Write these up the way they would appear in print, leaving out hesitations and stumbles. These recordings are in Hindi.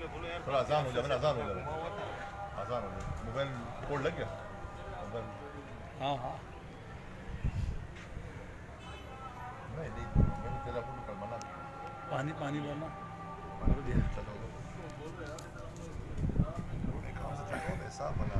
थोड़ा आसान हो जाए, आसान हो जाए, आसान हो जाए। मोबाइल कोड लग गया मोबाइल? हाँ हाँ नहीं नहीं, मैंने तेरा फोन कर मना किया। पानी पानी भरना भर दिया। चलो कहाँ से चलो ऐसा बना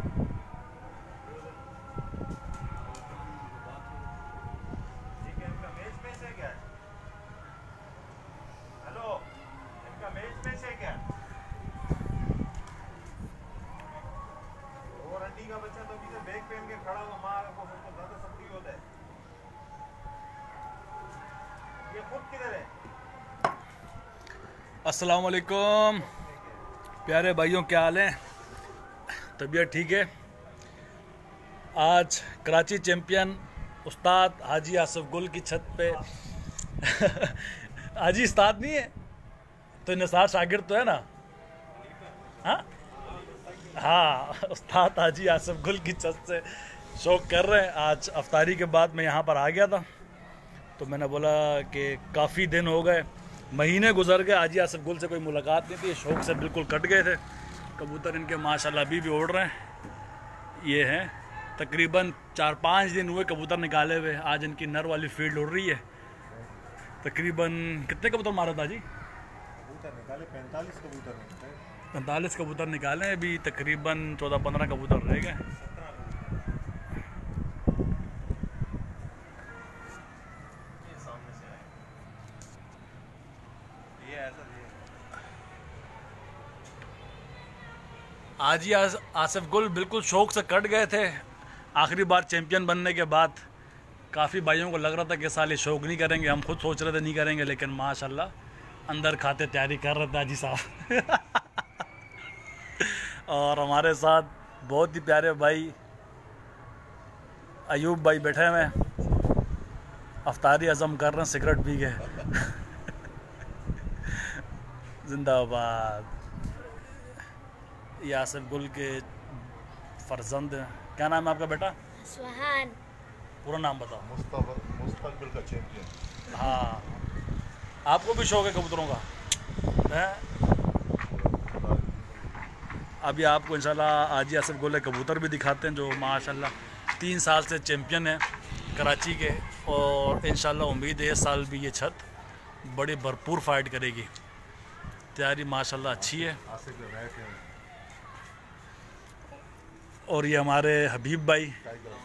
का बच्चा तो अभी से बैग पहन के खड़ा हुआ, माँ को सबको ज्यादा सब्जी होता है। ये खुद किधर है? अस्सलाम वालेकुम प्यारे भाइयों, क्या हाल है? तबीयत ठीक है? आज कराची चैंपियन उस्ताद हाजी आसिफ गुल की छत पे हाजी उस्ताद नहीं है तो निसार शागिर्द तो है ना? हाँ हाँ, उस्ताद हाजी आसिफ गुल की छत से शौक कर रहे हैं। आज अफ्तारी के बाद मैं यहाँ पर आ गया था तो मैंने बोला कि काफ़ी दिन हो गए, महीने गुजर गए, हाजी आसिफ गुल से कोई मुलाकात नहीं थी। शौक से बिल्कुल कट गए थे। कबूतर इनके माशाल्लाह अभी भी उड़ रहे हैं। ये हैं तकरीबन 4-5 दिन हुए कबूतर निकाले हुए। आज इनकी नर वाली फील्ड उड़ रही है। तकरीबन कितने कबूतर मारा था जी? कबूतर निकाले 45 कबूतर निकाले। 45 कबूतर निकाले, अभी तकरीबन 14-15 कबूतर रह गए। सामने से आए ये ऐसा हाजी आसिफ गुल बिल्कुल शौक से कट गए थे। आखिरी बार चैंपियन बनने के बाद काफ़ी भाइयों को लग रहा था कि साल ये शौक नहीं करेंगे, हम खुद सोच रहे थे नहीं करेंगे, लेकिन माशाल्लाह अंदर खाते तैयारी कर रहे थे हाजी साहब और हमारे साथ बहुत ही प्यारे भाई अयूब भाई बैठे हुए हैं, अफ्तारी अज़म कर रहे हैं सिगरेट पी के जिंदाबाद। ये आसिफ गुल के फर्जंद हैं। क्या नाम है आपका बेटा? सुहान। पूरा नाम बताओ। मुस्तकबिल का चैंपियन। हाँ, आपको भी शौक है कबूतरों का है? अभी आपको इंशाल्लाह हाजी आसिफ गुल कबूतर भी दिखाते हैं जो माशाल्लाह 3 साल से चैंपियन है कराची के। और इंशाल्लाह उम्मीद है इस साल भी ये छत बड़ी भरपूर फाइट करेगी। तैयारी माशाल्लाह अच्छी है। और ये हमारे हबीब भाई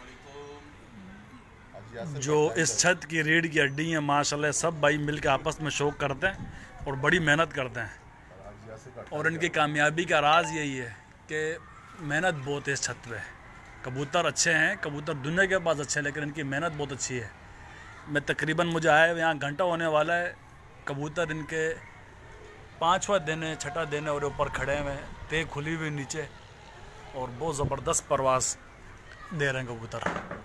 जो इस छत की रीढ़ की हड्डी हैं माशाल्लाह। सब भाई मिल के आपस में शौक करते हैं और बड़ी मेहनत करते हैं। और इनकी कामयाबी का राज यही है कि मेहनत बहुत है इस छत पे। कबूतर अच्छे हैं, कबूतर दुनिया के पास अच्छे हैं, लेकिन इनकी मेहनत बहुत अच्छी है। मैं तकरीबन मुझे आए यहाँ घंटा होने वाला है। कबूतर इनके 5वां दिन है, 6ठा दिन है और ऊपर खड़े हुए हैं, तेज खुली हुई नीचे, और बहुत ज़बरदस्त परवास दे रहे हैं कबूतर।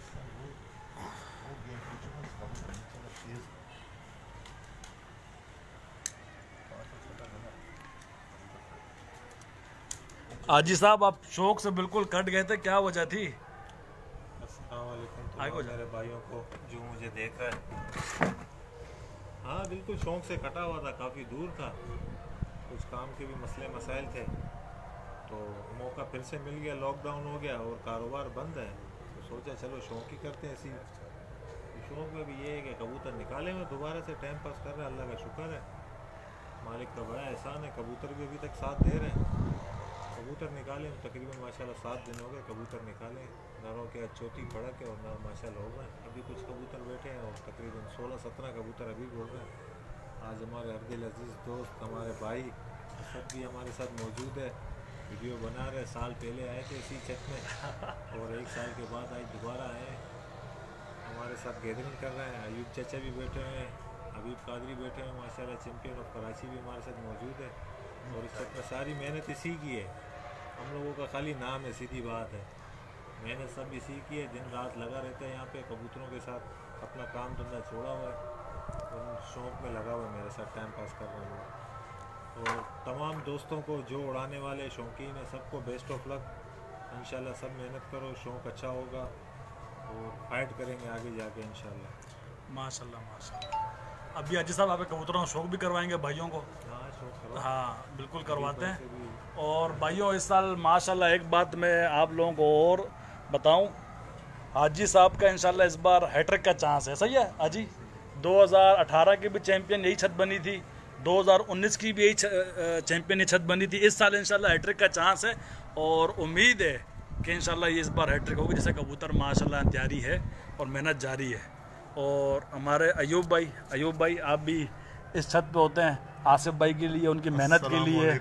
हाजी साहब आप शौक से बिल्कुल कट गए थे, क्या वजह थी? अस्सलाम वालेकुम मेरे भाइयों को जो मुझे देख रहा है। हाँ बिल्कुल शौक से कटा हुआ था, काफ़ी दूर था, कुछ काम के भी मसले मसाइल थे, तो मौका फिर से मिल गया। लॉकडाउन हो गया और कारोबार बंद है, तो सोचा चलो शौक ही करते हैं इसी। शौक में भी ये है कि कबूतर निकाले हुए दोबारा से टाइम पास कर रहे हैं, अल्लाह का शुक्र है, मालिक का बड़ा एहसान है। कबूतर भी अभी तक साथ दे रहे हैं। कबूतर निकाले तकरीबन माशाल्लाह 7 दिन हो गए कबूतर निकाले। नरों के चौथी खड़क है और नर माशाल्लाह हो गए। अभी कुछ कबूतर बैठे हैं और तकरीबन 16-17 कबूतर अभी बोल रहे हैं। आज हमारे हरदिल अजीज़ दोस्त हमारे भाई सब भी हमारे साथ मौजूद है, वीडियो बना रहे। साल पहले आए थे इसी छत में और 1 साल के बाद आज दोबारा आए, हमारे साथ गैदरिंग कर रहे हैं। अयूब चाचा भी बैठे हुए हैं, हबीब कादरी बैठे हैं माशाल्लाह, चैम्पियन ऑफ कराची भी हमारे साथ मौजूद है। और इस छत में सारी मेहनत इसी की है, हम लोगों का खाली नाम है, सीधी बात है। मेहनत सब इसी की है, दिन रात लगा रहता है यहाँ पे कबूतरों के साथ, अपना काम धंधा छोड़ा हुआ है और शौक़ में लगा हुआ है, मेरे साथ टाइम पास कर रहे हैं। और तमाम दोस्तों को जो उड़ाने वाले शौकीन हैं सबको बेस्ट ऑफ लक। इंशाल्लाह सब मेहनत करो, शौक़ अच्छा होगा और फाइट करेंगे आगे जाके इंशाल्लाह। माशाल्लाह माशाल्लाह। अभी हाजी साहब आप कबूतरों का शौक भी करवाएंगे भाइयों को? हाँ हाँ बिल्कुल करवाते हैं। और भाइयों इस साल माशाल्लाह एक बात मैं आप लोगों को और बताऊं, हाजी साहब का इंशाल्लाह इस बार हैट्रिक का चांस है। सही है हाजी? 2018 की भी चैंपियन यही छत बनी थी, 2019 की भी यही चैंपियन छत बनी थी। इस साल इंशाल्लाह हैट्रिक का चांस है और उम्मीद है कि इंशाल्लाह ये इस बार हैट्रिक होगी। जैसे कबूतर माशाल्लाह तैयारी है और मेहनत जारी है। और हमारे अयूब भाई आप भी इस छत पे होते हैं आसिफ भाई के लिए, उनकी मेहनत के लिए।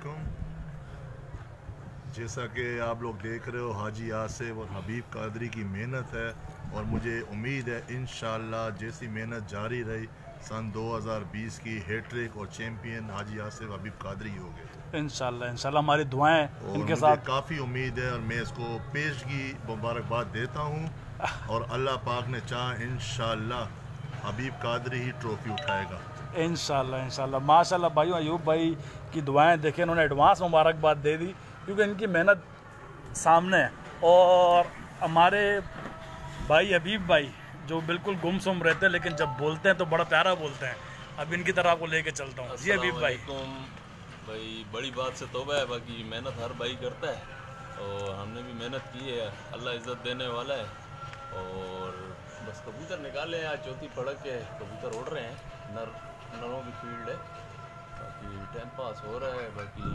जैसा कि आप लोग देख रहे हो, हाजी आसिफ और हबीब कादरी की मेहनत है और मुझे उम्मीद है इंशाल्लाह जैसी मेहनत जारी रही सन 2020 की हैट्रिक और चैंपियन हाजी आसिफ हबीब कादरी हो गए इंशाल्लाह हमारी दुआएं इनके साथ। काफ़ी उम्मीद है और मैं इसको पेशगी मुबारकबाद देता हूँ और अल्लाह पाक ने चाह इंशाल्लाह हबीब कादरी ही ट्रॉफी उठाएगा इंशाल्लाह माशाल्लाह। भाइयों अयूब भाई की दुआएं देखें, उन्होंने एडवांस मुबारकबाद दे दी क्योंकि इनकी मेहनत सामने है। और हमारे भाई हबीब भाई जो बिल्कुल गुमसुम रहते हैं लेकिन जब बोलते हैं तो बड़ा प्यारा बोलते हैं। अब इनकी तरह आपको लेके चलता हूँ। जी हबीब भाई। भाई बड़ी बात से तौबा है, बाकी मेहनत हर भाई करता है और हमने भी मेहनत की है, अल्लाह इज़्ज़त देने वाला है। और बस कबूतर निकाले, आज चौथी पड़क के कबूतर उड़ रहे हैं, नरों की फील्ड है, बाकी टाइम पास हो रहा है। बाकी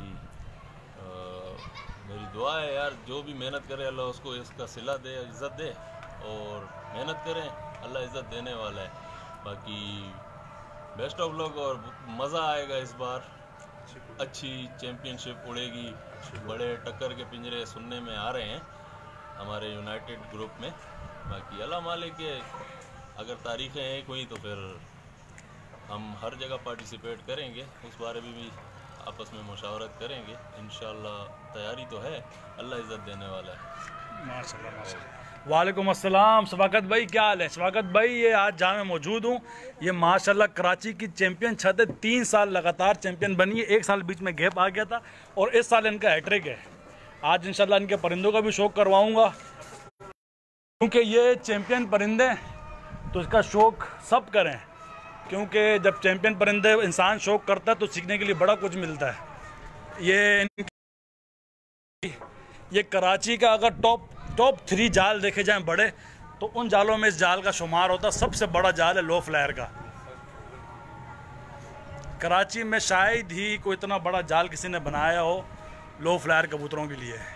मेरी दुआ है यार, जो भी मेहनत करे अल्लाह उसको इसका सिला दे, इज़्ज़त दे। और मेहनत करें, अल्लाह इज़्ज़त देने वाला है। बाकी बेस्ट ऑफ लक और मज़ा आएगा इस बार, अच्छी चैम्पियनशिप उड़ेगी। बड़े टक्कर के पिंजरे सुनने में आ रहे हैं हमारे यूनाइटेड ग्रुप में। बाकी अल्लाह मालिक के अगर तारीखें एक हुई तो फिर हम हर जगह पार्टिसिपेट करेंगे, उस बारे में भी आपस में मुशावरत करेंगे इंशाल्लाह। तैयारी तो है, अल्लाह इज़्ज़त देने वाला है। माशाल्लाह। वालेकुम अस्सलाम शफाकत भाई, क्या हाल है? शफाकत भाई ये आज जहाँ मैं मौजूद हूँ ये माशाल्लाह कराची की चैंपियन छत है। 3 साल लगातार चैंपियन बनी है, 1 साल बीच में गैप आ गया था और इस साल इनका हैट्रिक है। आज इंशाल्लाह इनके परिंदों का भी शौक करवाऊँगा क्योंकि ये चैंपियन परिंदे तो इसका शौक सब करें, क्योंकि जब चैंपियन परिंदे इंसान शौक करता है तो सीखने के लिए बड़ा कुछ मिलता है। ये कराची का अगर टॉप 3 जाल देखे जाएं बड़े, तो उन जालों में इस जाल का शुमार होता है। सबसे बड़ा जाल है लो फ्लायर का। कराची में शायद ही कोई इतना बड़ा जाल किसी ने बनाया हो लो फ्लायर कबूतरों के लिए।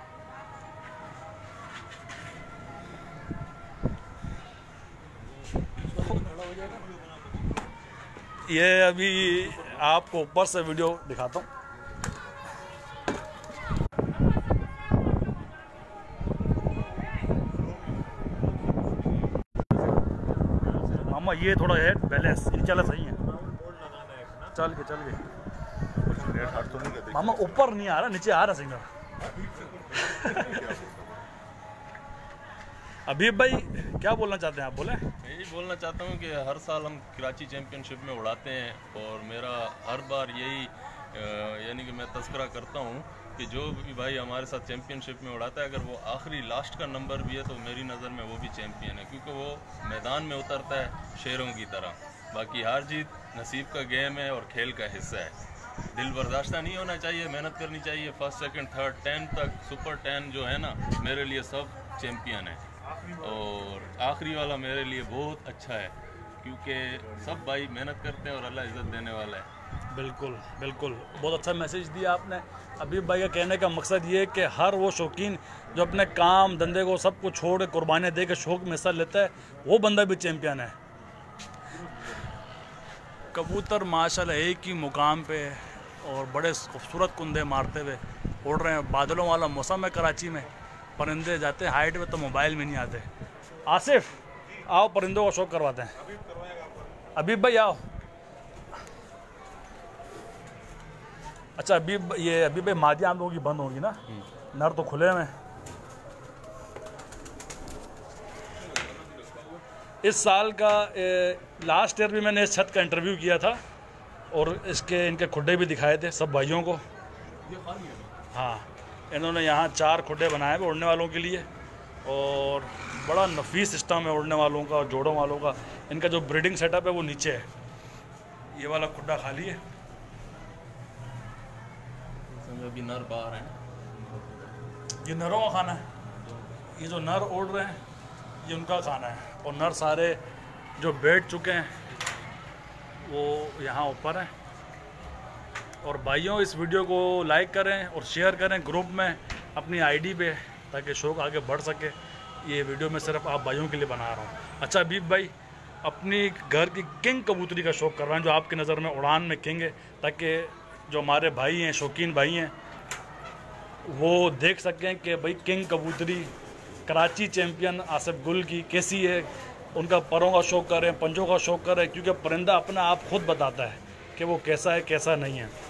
ये अभी आपको ऊपर से वीडियो दिखाता हूँ। मामा ये थोड़ा है बैलेंस, ये चला सही है, चल के मामा ऊपर नहीं आ रहा, नीचे आ रहा सिंगल। अभी भाई क्या बोलना चाहते हैं आप? बोले यही बोलना चाहता हूँ कि हर साल हम कराची चैम्पियनशिप में उड़ाते हैं और मेरा हर बार यही यानी कि मैं तस्करा करता हूँ कि जो भी भाई हमारे साथ चैम्पियनशिप में उड़ाता है, अगर वो आखिरी लास्ट का नंबर भी है तो मेरी नज़र में वो भी चैम्पियन है, क्योंकि वो मैदान में उतरता है शेरों की तरह। बाकी हार जीत नसीब का गेम है और खेल का हिस्सा है। दिल बर्दाश्ता नहीं होना चाहिए, मेहनत करनी चाहिए। फर्स्ट सेकंड थर्ड 10 तक सुपर 10 जो है ना, मेरे लिए सब चैम्पियन है और आखिरी वाला मेरे लिए बहुत अच्छा है, क्योंकि सब भाई मेहनत करते हैं और अल्लाह इज़्ज़त देने वाला है। बिल्कुल बिल्कुल, बहुत अच्छा मैसेज दिया आपने। अभी भाई का कहने का मकसद ये है कि हर वो शौकीन जो अपने काम धंधे को सब कुछ छोड़ के कुर्बानियाँ दे के शौक में हिस्सा लेता है, वो बंदा भी चैम्पियन है। कबूतर माशाल्लाह एक ही मुकाम पे और बड़े खूबसूरत कुंदे मारते हुए उड़ रहे हैं। बादलों वाला मौसम है कराची में, परिंदे जाते हैं हाइट में तो मोबाइल में नहीं आते। आसिफ आओ, परिंदों का शौक करवाते हैं। अभी भाई आओ। अच्छा अभी भाई मादी आम लोगों की बंद होगी ना, नर तो खुले में। इस साल का लास्ट ईयर भी मैंने इस छत का इंटरव्यू किया था और इनके खुड्डे भी दिखाए थे सब भाइयों को। हाँ, इन्होंने यहाँ 4 खुड्डे बनाए हुए उड़ने वालों के लिए और बड़ा नफीस सिस्टम है उड़ने वालों का और जोड़ों वालों का। इनका जो ब्रीडिंग सेटअप है वो नीचे है, ये वाला खुड्डा खाली है। अभी नर बाहर हैं। ये नरों का खाना है, ये जो नर उड़ रहे हैं ये उनका खाना है, और नर सारे जो बैठ चुके हैं वो यहाँ ऊपर हैं। और भाइयों इस वीडियो को लाइक करें और शेयर करें ग्रुप में अपनी आईडी पे, ताकि शौक़ आगे बढ़ सके। ये वीडियो मैं सिर्फ आप भाइयों के लिए बना रहा हूँ। अच्छा हबीब भाई, अपनी घर की किंग कबूतरी का शौक़ कर रहे हैं, जो आपकी नज़र में उड़ान में किंग है, ताकि जो हमारे भाई हैं, शौकीन भाई हैं, वो देख सकें कि भाई किंग कबूतरी कराची चैम्पियन आसिफ गुल की कैसी है। उनका परों का शौक़ करें, पंजों का शौक़ करें, क्योंकि परिंदा अपना आप खुद बताता है कि वो कैसा है कैसा नहीं है।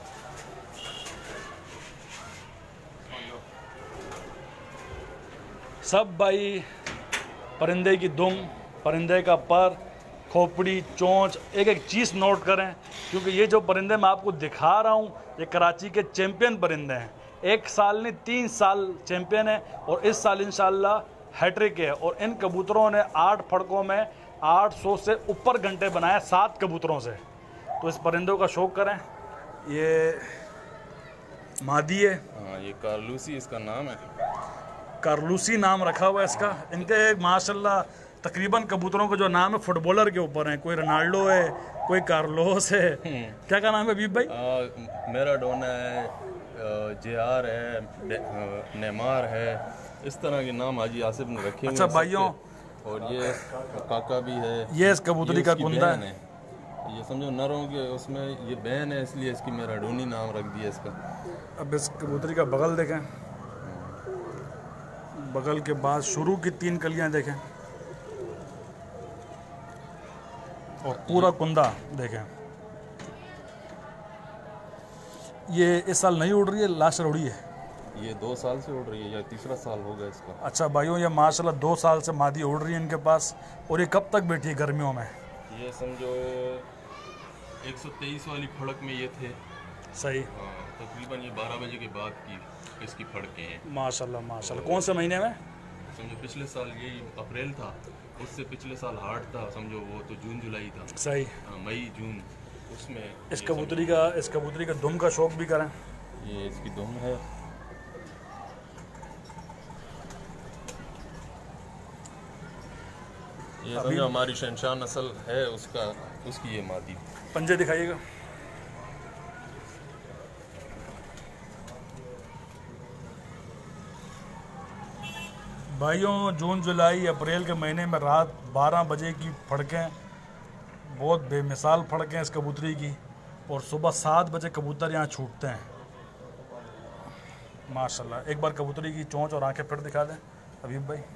सब भाई परिंदे की दुम, परिंदे का पर, खोपड़ी, चोंच, एक एक चीज़ नोट करें, क्योंकि ये जो परिंदे मैं आपको दिखा रहा हूँ ये कराची के चैम्पियन परिंदे हैं। 1 साल नहीं 3 साल चैम्पियन है, और इस साल इंशाल्लाह हैट्रिक है। और इन कबूतरों ने 8 फड़कों में 800 से ऊपर घंटे बनाए 7 कबूतरों से। तो इस परिंदों का शौक़ करें। ये मादी है, हाँ ये कार्लूसी इसका नाम है, कार्लूसी नाम रखा हुआ है इसका। इनके माशाल्लाह तकरीबन कबूतरों का जो नाम है फुटबॉलर के ऊपर है, कोई रोनाल्डो है, कोई कार्लोस है। क्या नाम है हबीब भाई? मैराडोना है, जेआर है, नेमार है, इस तरह के नाम हाजी आसिफ ने रखे हुए हैं। अच्छा भाइयों, और ये काका भी है, ये इस कबूतरी का कुंदा है। ये समझो नरों के उसमें ये बहन है, इसलिए इसकी मैराडोनी नाम रख दिया इसका। अब इस कबूतरी का बगल देखें, बगल के बाद शुरू की 3 कलियां देखें, और पूरा कुंदा देखें। ये इस साल नहीं उड़ रही है, लास्ट उड़ी है। ये 2 साल से उड़ रही है, या 3रा साल होगा इसका। अच्छा भाइयों, ये माशाल्लाह 2 साल से मादी उड़ रही है इनके पास। और ये कब तक बैठी है गर्मियों में? ये समझो 123 वाली फड़क में ये थे। सही। तकरीबन ये 12 बजे के बाद की इसकी फड़कें हैं। माशाल्लाह माशाल्लाह। कौन से महीने में? समझो पिछले साल यही अप्रैल था, उससे पिछले साल हाट था, समझो वो तो जून जुलाई था। सही। मई जून, उसमें इस कबूतरी का दुम का शौक़ भी करें। ये इसकी दुम है। ये समझो हमारी शहनशाह नस्ल है उसकी ये मादी। पंजे दिखाइएगा। भाइयों, जून जुलाई अप्रैल के महीने में रात 12 बजे की फड़कें बहुत बेमिसाल फड़कें इस कबूतरी की, और सुबह 7 बजे कबूतर यहाँ छूटते हैं माशाल्लाह। एक बार कबूतरी की चोंच और आंखें फिर दिखा दें हबीब भाई।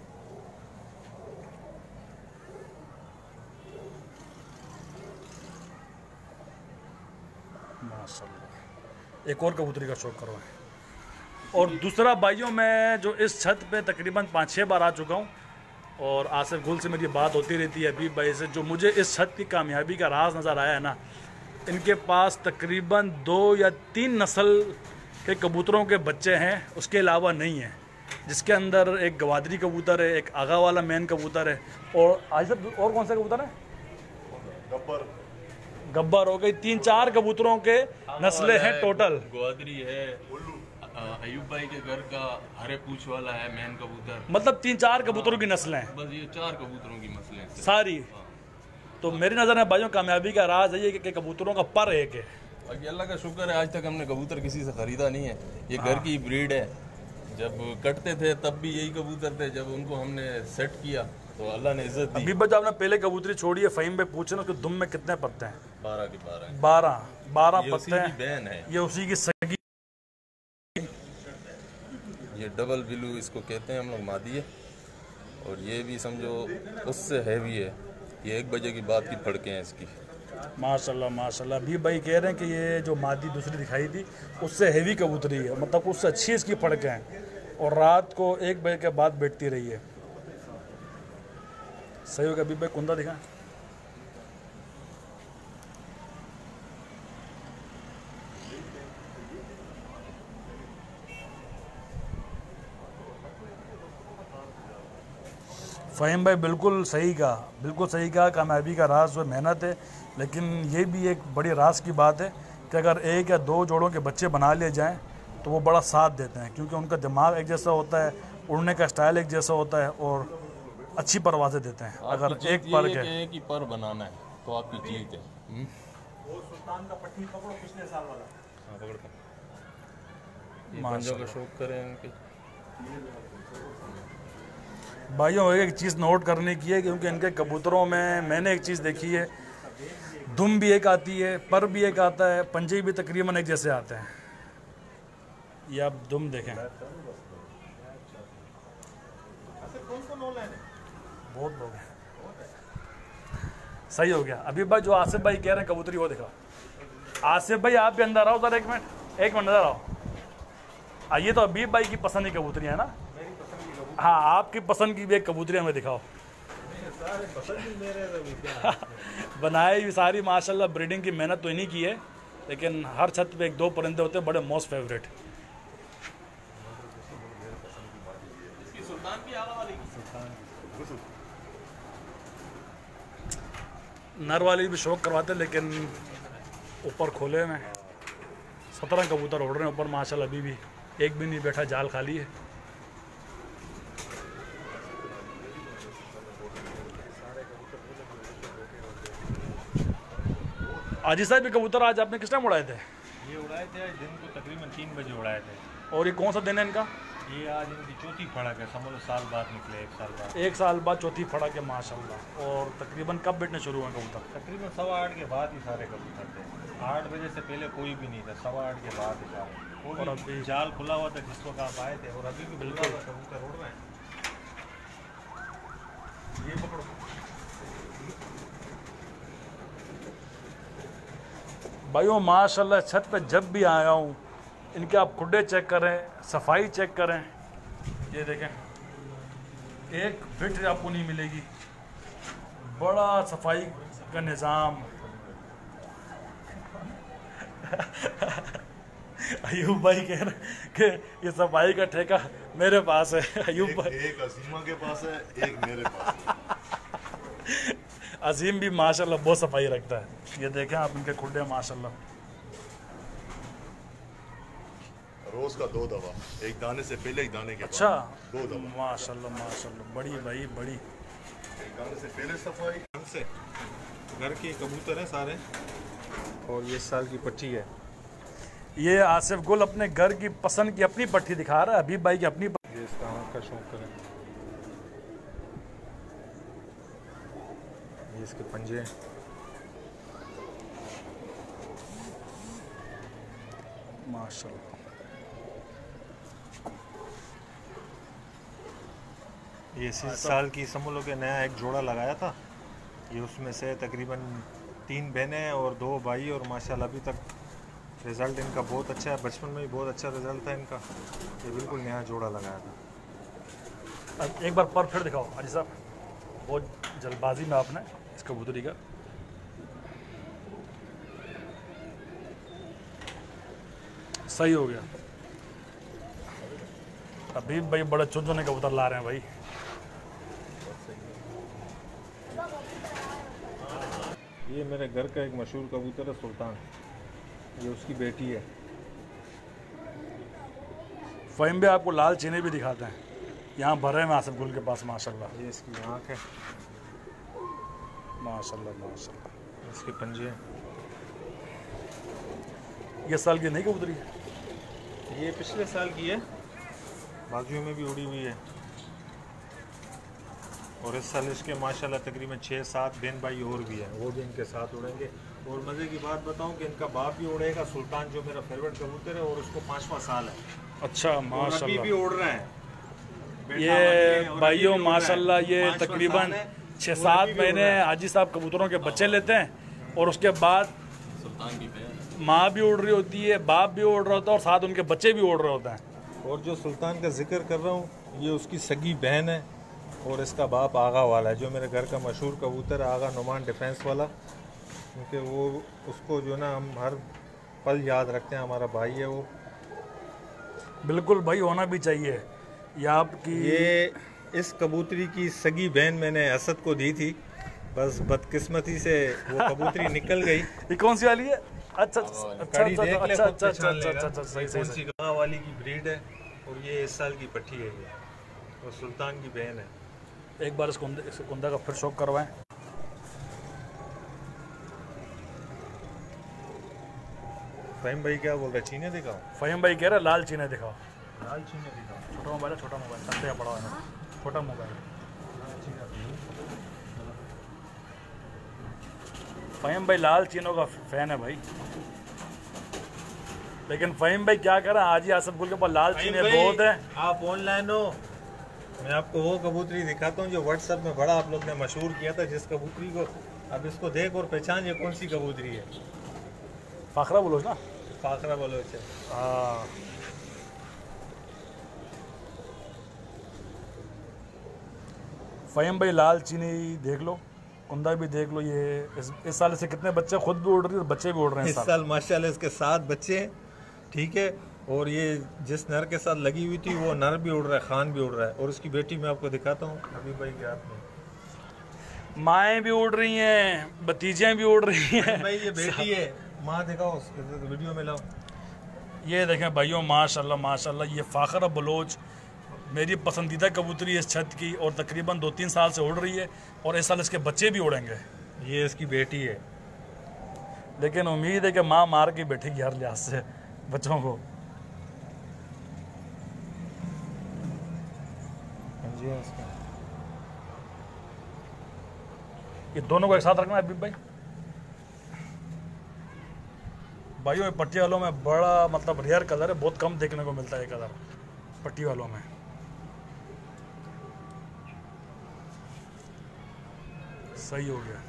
माशाल्लाह। एक और कबूतरी का शौक़ करवाएं। और दूसरा भाइयों, मैं जो इस छत पे तकरीबन 5-6 बार आ चुका हूँ, और आसिफ गुल से मेरी बात होती रहती है हबीब भाई से, जो मुझे इस छत की कामयाबी का राज नज़र आया है ना, इनके पास तकरीबन 2 या 3 नस्ल के कबूतरों के बच्चे हैं, उसके अलावा नहीं है। जिसके अंदर एक गवादरी कबूतर है, एक आगा वाला मैन कबूतर है, और आज और कौन सा कबूतर है? गब्बर हो गई। 3-4 कबूतरों के नस्लें हैं टोटल। गवादरी है, अयूब भाई के घर का हरे पूछ वाला है मैन कबूतर। मतलब 3-4 कबूतरों की नस्लें हैं। बस ये 4 कबूतरों की नस्लें हैं सारी। तो मेरी नज़र में भाइयों कामयाबी का राज है ये कि कबूतरों का पर एक है। बाकी अल्लाह का शुक्र है आज तक हमने कबूतर किसी से ख़रीदा नहीं है। ये घर की ब्रीड है। जब कटते थे तब भी यही कबूतर थे, जब उनको हमने सेट किया तो अल्लाह ने इज्जत दी। अभी बच्चा आपने पहले कबूतरी छोड़ी है, फ़हीम भाई पूछे ना उसके दुम में कितने पत्ते हैं? 12 के 12 12 पत्ते हैं। बहन है ये उसी की सगी। ये डबल बिलू इसको कहते हैं हम लोग, मादी है। और ये भी समझो उससे हैवी है। ये 1 बजे की बाद की फड़कें हैं इसकी। माशाल्लाह माशाल्लाह। अभी भाई कह रहे हैं कि ये जो मादी दूसरी दिखाई थी उससे हैवी कबूतरी है, मतलब उससे अच्छी इसकी फड़कें हैं, और रात को 1 बजे के बाद बैठती रही है। सही होगा। अभी भाई कुंदा दिखा। फ़हीम भाई बिल्कुल सही कहा, बिल्कुल सही कहा। कामयाबी का राज जो मेहनत है, लेकिन ये भी एक बड़ी राज की बात है कि अगर 1 या 2 जोड़ों के बच्चे बना लिए जाएं तो वो बड़ा साथ देते हैं, क्योंकि उनका दिमाग एक जैसा होता है, उड़ने का स्टाइल एक जैसा होता है और अच्छी परवाज़ें देते हैं। अगर एक पर के एक ही पर बनाना है तो आपकी जीत है। वो सुल्तान का पट्टी पकड़ो पिछले साल वाला। हाँ पकड़ता ये पंजों का शौक करें इनके। भाइयों एक चीज़ नोट करने की है, क्योंकि इनके कबूतरों में मैंने एक चीज़ देखी है, दुम भी एक आती है, पर भी एक आता है, पंजे भी तकरीबन एक जैसे आते हैं। ये आप दुम देखें, बहुत लोग हैं। सही हो गया। अभी भाई जो आसिफ भाई कह रहे हैं कबूतरी वो दिखा। आसिफ भाई आप भी अंदर आओ उधर, एक मिनट अंदर आओ। आइए, तो अभी भाई की पसंद की कबूतरी है ना? हाँ, आपकी पसंद की भी एक कबूतरी हमें दिखाओ। बनाए भी सारी माशाल्लाह, ब्रीडिंग की मेहनत तो इन्हीं की है, लेकिन हर छत पे एक दो परिंदे होते हैं बड़े मोस्ट फेवरेट। नर वाली भी शौक करवाते, लेकिन ऊपर खोले में 17 कबूतर उड़ रहे हैं ऊपर माशाल्लाह। अभी भी एक भी नहीं बैठा, जाल खाली है। आजी साहब ये कबूतर आज आपने किस टाइम उड़ाए थे? ये उड़ाए थे आज दिन को तकरीबन 3 बजे उड़ाए थे। और ये कौन सा दिन है इनका? ये आज इनकी चौथी फड़क है, समझ लो साल बाद निकले, 1 साल बाद। 1 साल बाद चौथी फड़क है माशाल्लाह। और तकरीबन कब बैठने शुरू हुए कबूतर? तकरीबन 8:15 के बाद ही सारे कबूतर थे। 8 बजे से पहले कोई भी नहीं था, 8:15 के बाद ही सारे। और अभी जाल खुला हुआ था जिस वक्त आप आए थे, और अभी भी बिल्कुल कबूतर उड़ रहे हैं। ये पकड़ो। भाइयों माशाल्लाह, छत पे जब भी आया हूँ इनके आप खुड्डे चेक करें, सफाई चेक करें। ये देखें, एक फिट आपको नहीं मिलेगी, बड़ा सफाई का निज़ाम। अयूब भाई कह रहे कि ये सफाई का ठेका मेरे पास है। अयूब भाई एक अजीमा के पास है, एक मेरे पास है। अजीम भी माशाल्लाह बहुत सफाई रखता है। ये देखें आप इनके खुड्डे माशाल्लाह। रोज का 2 दवा, एक दाने से पहले, एक दाने के बाद। अच्छा, 2 दवा माशाल्लाह माशाल्लाह, बड़ी भाई बड़ी। एक दाने से पहले सफाई। ढंग से घर के कबूतर हैं सारे, और ये साल की पट्टी है। ये आसिफ गुल अपने घर की पसंद की अपनी पट्टी दिखा रहा है, हबीब भाई की अपनी। ये इसका आँख का शौक करें। ये इसके पंजे हैं। माशाल्लाह। ये इसी साल की समझ लो कि नया एक जोड़ा लगाया था। ये उसमें से तकरीबन 3 बहनें और 2 भाई, और माशाल्लाह अभी तक रिज़ल्ट इनका बहुत अच्छा है। बचपन में भी बहुत अच्छा रिज़ल्ट था इनका। ये बिल्कुल नया जोड़ा लगाया था। अब एक बार पर फिर दिखाओ अजी साहब, बहुत जल्दबाजी में आपने इस कबूतरी का। सही हो गया। अभी भाई बड़े चुनचुने कबूतर ला रहे हैं भाई। ये मेरे घर का एक मशहूर कबूतर है सुल्तान, ये उसकी बेटी है। फ़हीम भी आपको लाल चीनी भी दिखाते हैं, यहाँ भरे में आसिफ गुल के पास माशाल्लाह। ये इसकी आँख है, माशाल्लाह माशाल्लाह। इसके पंजे हैं। ये साल की नहीं कबूतरी है? ये पिछले साल की है, बाजुओं में भी उड़ी हुई है। और इस साल इसके माशाल्लाह तकरीबन 6-7 बहन भाई और भी हैं, वो भी इनके साथ उड़ेंगे। और मज़े की बात बताऊं कि इनका बाप भी उड़ेगा, सुल्तान जो मेरा फेवरेट कबूतर है, और उसको 5वां साल है। अच्छा और अभी माशाल्लाह। भी उड़ रहे हैं ये भाइयों माशाल्लाह, ये तकरीबन 6-7 महीने हाजी साहब कबूतरों के बच्चे लेते हैं, और उसके बाद सुल्तान की बहन माँ भी उड़ रही होती है, बाप भी उड़ रहा होता है, और साथ उनके बच्चे भी उड़ रहे होते हैं। और जो सुल्तान का जिक्र कर रहा हूँ, ये उसकी सगी बहन है, और इसका बाप आगा वाला है, जो मेरे घर का मशहूर कबूतर है, आगा नुमान डिफेंस वाला। क्योंकि वो उसको जो ना हम हर पल याद रखते हैं, हमारा भाई है वो। बिल्कुल भाई, होना भी चाहिए। ये आपकी ये इस कबूतरी की सगी बहन मैंने असद को दी थी, बस बदकिस्मती से वो कबूतरी निकल गई। ये कौन सी वाली है? अच्छा कड़ी देख ले, खुद पहचान लेगा। सही कौन सी गाँव वाली की ब्रीड है और ये इस साल की पट्टी है ये, और सुल्तान की बहन है। एक बार इस कुंदा का फिर शौक करवाएं। फहीम भाई क्या बोल रहे, चीने दिखाओ? फहीम भाई कह रहे लाल चीने दिखाओ। लाल चीने दिखाओ। छोटा मोबाइल है, छोटा मोबाइल सस्ते का पड़ा है, छोटा मोबाइल। फहीम भाई लाल चीनों का फैन है भाई, लेकिन फहीम भाई क्या करें, आज ही आसफ गुल के पास लाल चीने बहुत है। आप ऑनलाइन हो, मैं आपको वो कबूतरी दिखाता हूँ जो व्हाट्सएप में बड़ा आप लोग ने मशहूर किया था, जिस कबूतरी को अब इसको देख और पहचान ये कौन सी कबूतरी है। फाखरा बोलो ना, फाखरा बलोच है। हाँ फहीम भाई लाल चीनी देख लो, कुंदा भी देख लो। ये इस साल से कितने बच्चे खुद भी उड़ रहे हैं, बच्चे भी उड़ रहे हैं इस साल माशाल्लाह इसके 7 बच्चे हैं, ठीक है। और ये जिस नर के साथ लगी हुई थी वो नर भी उड़ रहा है, खान भी उड़ रहा है। और उसकी बेटी मैं आपको दिखाता हूँ अभी भाई के हाथ में। माएँ भी उड़ रही हैं, भतीजियाँ भी उड़ रही हैं। भाई ये बेटी है, माँ दिखाओ वीडियो में लाओ। ये देखें भाइयों, माशाल्लाह माशाल्लाह, ये फाखरा बलोच मेरी पसंदीदा कबूतरी है इस छत की, और तकरीबन 2-3 साल से उड़ रही है, और इस साल इसके बच्चे भी उड़ेंगे। ये इसकी बेटी है, लेकिन उम्मीद है कि माँ मार के बैठेगी हर लिहाज से बच्चों को। ये दोनों को एक साथ रखना है अभी भाई। भाइयों ये पट्टी वालों में बड़ा मतलब रेयर कलर है, बहुत कम देखने को मिलता है ये कलर पट्टी वालों में। सही हो गया।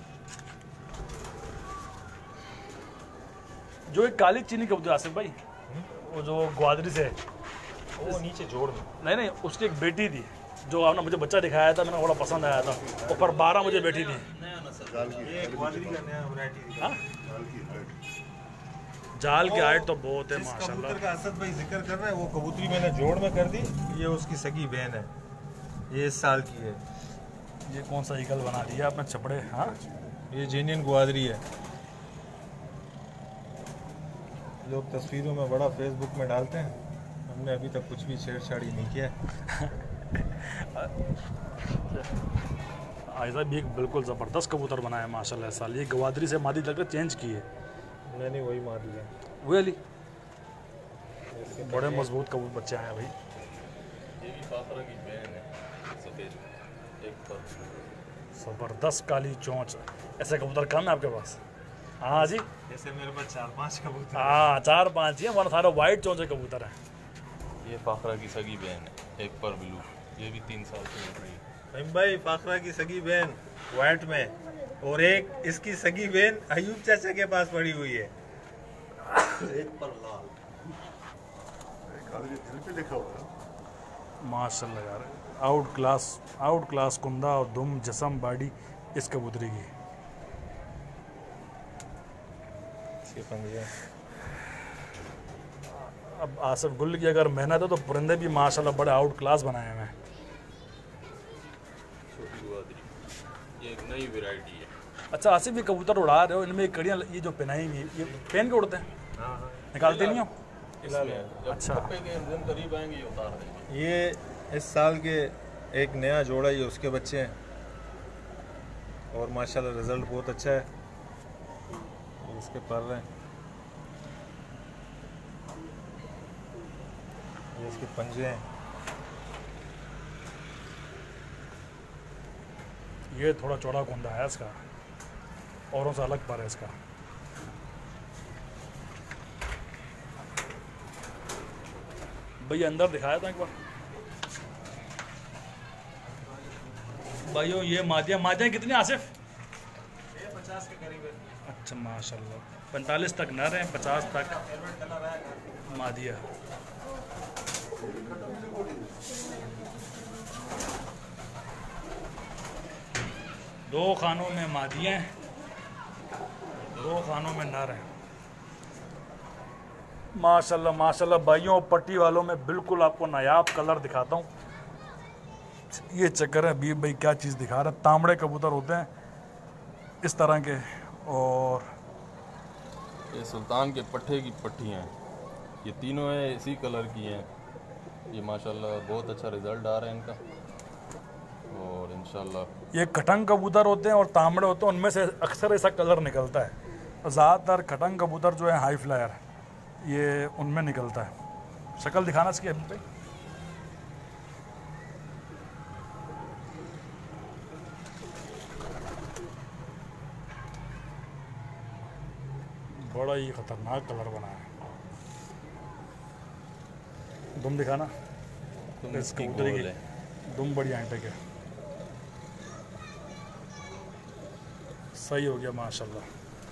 जो एक काली चीनी कबूतर आसिफ भाई, वो जो ग्वादरी से, वो नीचे जोड़ दो। नहीं उसकी एक बेटी थी जो आपने मुझे बच्चा दिखाया था, मैंने बड़ा पसंद आया था, ऊपर 12 मुझे बेटी थी। ये ग्वादरी का नया वैरायटी दिखा। हाँ? जाल की हाइट तो बहुत है माशाल्लाह। कबूतर का असद भाई जिक्र कर रहे हैं, वो कबूतरी मैंने जोड़ में कर दी, ये उसकी सगी बहन है, ये इस साल की है। ये कौन सा ईगल बना दिया आपने छपड़े? हाँ ये जेनियन ग्वादरी है। लोग तस्वीरों में बड़ा फेसबुक में डालते हैं, हमने अभी तक कुछ भी छेड़छाड़ी नहीं किया। ऐसा भी एक बिल्कुल ज़बरदस्त कबूतर बनाया है माशाल्लाह साल। ये ग्वादरी से मादी लगकर चेंज की है। मैंने वही मार दिया, वही वाली बड़े मजबूत कबूतर बच्चे आए हैं भाई। ये भी फाखरा की बहन है, सफेद एक पर। ज़बरदस्त काली चोंच। ऐसे कबूतर कम है आपके पास? हाँ जी, जैसे मेरे पास 4-5 कबूतर। हाँ 4-5 ही हैं, वरना सारे वाइट चोंचे कबूतर हैं। ये फाखरा की सगी बहन है, एक पर ब्लू, ये भी 3 साल से उड़ रही है। भाई फाखरा की सगी बहन वाइट में, और एक इसकी सगी बहन अयूब चाचा के पास पड़ी हुई है। एक पर लाल, एक आदमी दिल पे लिखा हुआ है। माशाल्लाह यार, आउट क्लास कुंदा और दुम जसम बाडी इस कबूतरी की। इसके पंजे अब आसिफ गुल की अगर मेहनत है तो परिंदे भी माशाल्लाह बड़े आउट क्लास बनाए हुए हैं। छोटी ग्वादरी, ये एक नई वैरायटी है। अच्छा आसिफ, ये कबूतर उड़ा रहे हो, इनमें कड़ियाँ ये जो पहनाई हुई ये पहन के उड़ते हैं? हाँ निकालते नहीं हो? इसमें जब अच्छा। कप्पे के दिन करीब आएंगे ये उतार देंगे। ये इस साल के एक नया जोड़ा, ये उसके बच्चे हैं, और माशाल्लाह रिजल्ट बहुत अच्छा है। ये इसके पर रहे हैं, ये इसके पंजे हैं। ये थोड़ा चौड़ा कुंदा है इसका, औरों से अलग पर है इसका। भैया अंदर दिखाया था एक बार। भाइयों ये मादियाँ कितनी आसिफ? 50 के करीब है। अच्छा माशाल्लाह, 45 तक नर हैं, 50 तक मादिया। दो खानों में मादियाँ हैं, 2 खानों में नर हैं। माशाल्लाह माशाल्लाह भाइयों, पट्टी वालों में बिल्कुल आपको नायाब कलर दिखाता हूँ। ये चक्कर है हबीब भाई, क्या चीज़ दिखा रहा है। तांबड़े कबूतर होते हैं इस तरह के, और ये सुल्तान के पट्टे की पट्टियाँ हैं, ये तीनों हैं इसी कलर की हैं। ये माशाल्लाह बहुत अच्छा रिज़ल्ट आ रहा है इनका, और इंशाल्लाह ये खटंग कबूतर होते हैं और तांबड़े होते हैं, उनमें से अक्सर ऐसा कलर निकलता है। ज़्यादातर खटंग कबूतर जो है हाई फ्लायर, ये उनमें निकलता है। शक्ल दिखाना इसकी अभी पे। बड़ा ही खतरनाक कलर बना है। दुम दिखाना तुम इस इसकी कबूतरी गोल की, है। दुम बड़ी आंटे के, सही हो गया माशाल्लाह।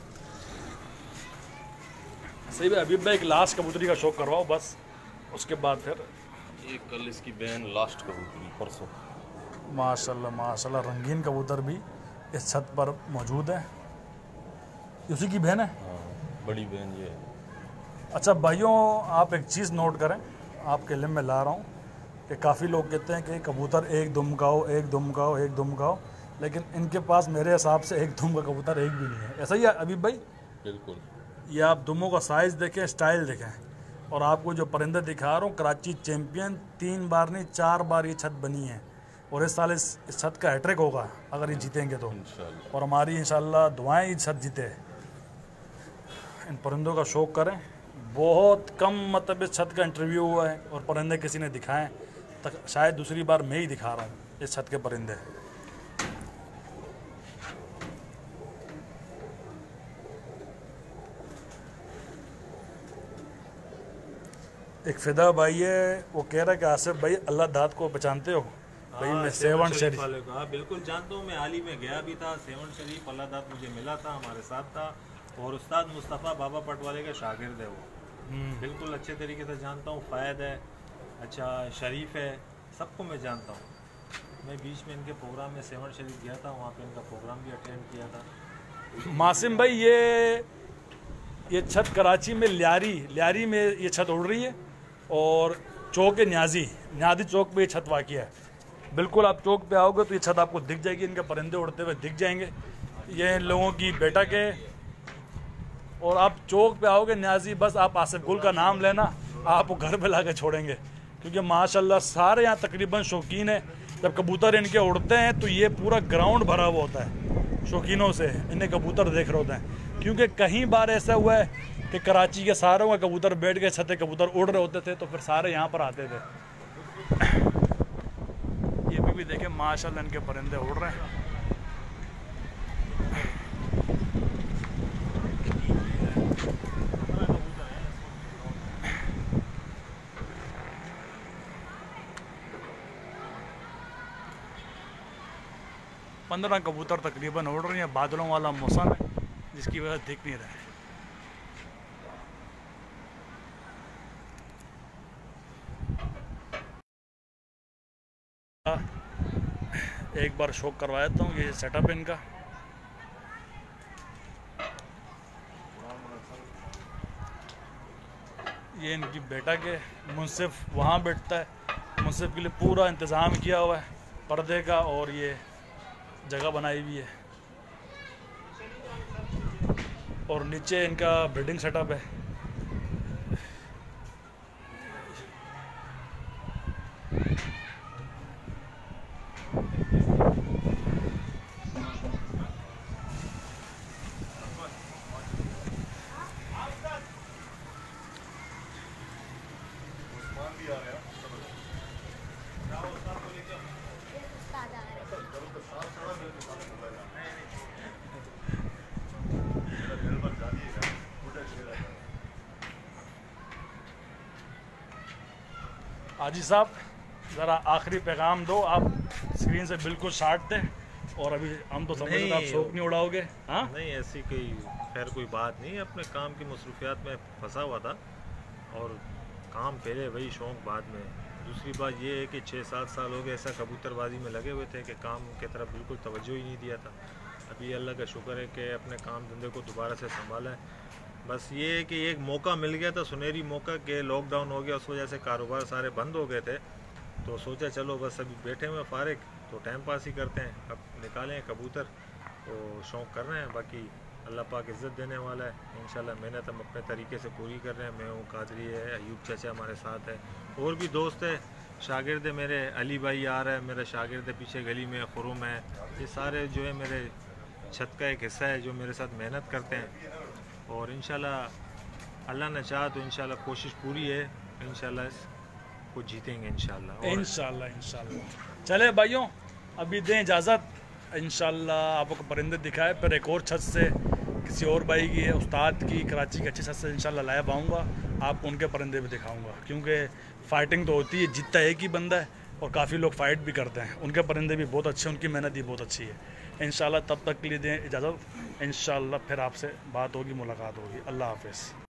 सही है। अभी मैं एक लास्ट कबूतरी का शौक करवाओ बस, उसके बाद फिर ये कल इसकी बहन लास्ट कबूतरी परसों। माशाल्लाह माशाल्लाह रंगीन कबूतर भी इस छत पर मौजूद है। उसी की बहन है। हाँ, बड़ी बहन ये है। अच्छा भाइयों, आप एक चीज़ नोट करें, आपके लिए मैं ला रहा हूँ कि काफ़ी लोग कहते हैं कि कबूतर एक दुम का हो, एक दुम का हो, एक दुम का हो, लेकिन इनके पास मेरे हिसाब से एक दुम का कबूतर एक भी नहीं है। ऐसा ही है अभी भाई? बिल्कुल। ये आप दुमों का साइज़ देखें, स्टाइल देखें, और आपको जो परिंदे दिखा रहा हूँ, कराची चैम्पियन 3 बार नहीं 4 बार ये छत बनी है, और इस साल इस छत का हैट्रिक होगा अगर ये जीतेंगे तो, इंशाल्लाह। और हमारी इंशाल्लाह दुआएं ये छत जीते। इन परिंदों का शौक़ करें। बहुत कम मतलब इस छत का इंटरव्यू हुआ है और परिंदे किसी ने दिखाएं, तक शायद दूसरी बार मैं ही दिखा रहा हूँ इस छत के परिंदे। एक फिदा भाई है, वो कह रहा है कि आसिफ भाई अल्लाह दाद को पहचानते हो? भाई मैं सेवन शरीफ वाले को बिल्कुल जानता हूँ। मैं हाल ही में गया भी था सेवन शरीफ, अल्लाह दाद मुझे मिला था, हमारे साथ था, और उस्ताद मुस्तफ़ा बाबा पटवाले का शागिर्द है वो। बिल्कुल अच्छे तरीके से जानता हूँ। फ़ायद है, अच्छा शरीफ है, सबको मैं जानता हूँ। मैं बीच में इनके प्रोग्राम में सेवन शरीफ गया था, वहाँ पे इनका प्रोग्राम भी अटेंड किया था। मासिम भाई, ये छत कराची में लियारी में ये छत उड़ रही है, और चौक न्याजी चौक पे ये छत वाक़िया है। बिल्कुल आप चौक पे आओगे तो ये छत आपको दिख जाएगी, इनके परिंदे उड़ते हुए दिख जाएंगे। ये इन लोगों की बेटा के, और आप चौक पे आओगे न्याजी, बस आप आसिफ गुल का नाम लेना, आपको घर पे ला के छोड़ेंगे, क्योंकि माशाल्लाह सारे यहाँ तकरीबन शौकीन है। जब कबूतर इनके उड़ते हैं तो ये पूरा ग्राउंड भरा हुआ होता है शौकीनों से, इन्हें कबूतर देख रहे होते हैं। क्योंकि कई बार ऐसा हुआ है कि कराची के सारों का कबूतर बैठ के छते कबूतर उड़ रहे होते थे, तो फिर सारे यहाँ पर आते थे। ये भी देखें माशाल्लाह इनके परिंदे उड़ रहे हैं। पंद्रह कबूतर तकरीबन उड़ रही हैं। बादलों वाला मौसम है जिसकी वजह दिख नहीं रहा है। एक बार शौक करवाया था ये सेटअप इनका। ये इनकी बेटा के मुंसिफ वहाँ बैठता है। मुंसिफ के लिए पूरा इंतज़ाम किया हुआ है पर्दे का, और ये जगह बनाई हुई है, और नीचे इनका ब्रीडिंग सेटअप है। हाजी साहब, ज़रा आखिरी पैगाम दो। आप स्क्रीन से बिल्कुल शार्ट थे, और अभी हम तो समझ रहे आप शौक नहीं उड़ाओगे। हाँ नहीं, ऐसी कोई खैर कोई बात नहीं, अपने काम की मसरूफियात में फंसा हुआ था, और काम पहले वही शौक बाद में। दूसरी बात ये है कि 6-7 साल हो गए ऐसा कबूतरबाजी में लगे हुए थे कि काम की तरफ बिल्कुल तवज्जो ही नहीं दिया था। अभी अल्लाह का शुक्र है कि अपने काम धंधे को दोबारा से संभाला है। बस ये है कि एक मौका मिल गया था, सुनहरी मौका, कि लॉकडाउन हो गया, उस वजह से कारोबार सारे बंद हो गए थे, तो सोचा चलो बस अभी बैठे हुए फारिग तो टाइम पास ही करते हैं, अब निकालें कबूतर, तो शौक़ कर रहे हैं। बाकी अल्लाह पाक इज़्ज़त देने वाला है। इंशाल्लाह मेहनत हम अपने तरीके से पूरी कर रहे हैं। मैं हूँ, कादरी है, अयूब चाचा हमारे साथ है, और भी दोस्त है, शागिर्द है मेरे, अली भाई यार है मेरा शागिर्द है, पीछे गली में खुरुम है, ये सारे जो है मेरे छत का एक हिस्सा है जो मेरे साथ मेहनत करते हैं। और इंशाल्लाह अल्लाह ने चाहा तो इंशाल्लाह कोशिश पूरी है, इंशाल्लाह को जीतेंगे इंशाल्लाह। इंशाल्लाह। चले भाइयों, अभी दें इजाज़त, इंशाल्लाह आपको परिंदे दिखाए, फिर एक और छत से किसी और भाई की है, उस्ताद की, कराची की अच्छी छत से इंशाल्लाह लाइव आऊँगा, आपको उनके परिंदे भी दिखाऊँगा, क्योंकि फ़ाइटिंग तो होती है, जीतता एक ही बंदा है और काफ़ी लोग फ़ाइट भी करते हैं। उनके परिंदे भी बहुत अच्छे हैं, उनकी मेहनत भी बहुत अच्छी है। इंशाल्लाह तब तक के लिए दें इजाज़त, इंशाल्लाह फिर आपसे बात होगी, मुलाकात होगी। अल्लाह हाफ़िज़।